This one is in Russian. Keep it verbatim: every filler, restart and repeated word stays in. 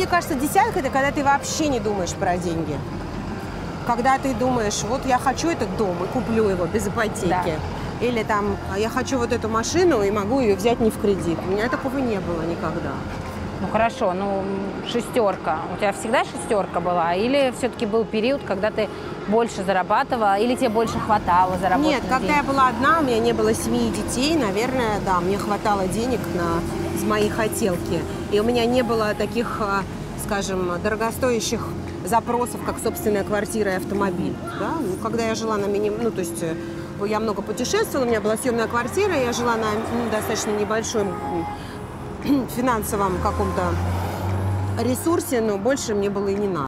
мне кажется, десятка – это когда ты вообще не думаешь про деньги. Когда ты думаешь, вот я хочу этот дом и куплю его без ипотеки. Да. Или там, я хочу вот эту машину и могу ее взять не в кредит. У меня такого не было никогда. Ну хорошо, ну шестерка. У тебя всегда шестерка была? Или все-таки был период, когда ты больше зарабатывала, или тебе больше хватало заработать? Нет, когда денег? я была одна, у меня не было семьи и детей, наверное, да, мне хватало денег на мои хотелки. И у меня не было таких, скажем, дорогостоящих запросов, как собственная квартира и автомобиль. Да? Ну, когда я жила на минимум, ну, то есть я много путешествовала, у меня была съемная квартира, я жила на ну, достаточно небольшом финансовом каком-то ресурсе, но больше мне было и не надо.